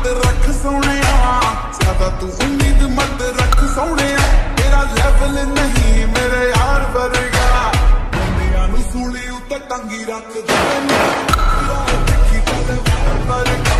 मत रख सोने, ज्यादा तू उम्मीद मत रख सोने। तेरा लेवल नहीं मेरे यार वर्गा, दुनिया नू सूली उत्ते टंगी रख दे, देखी तेरे वर्गा।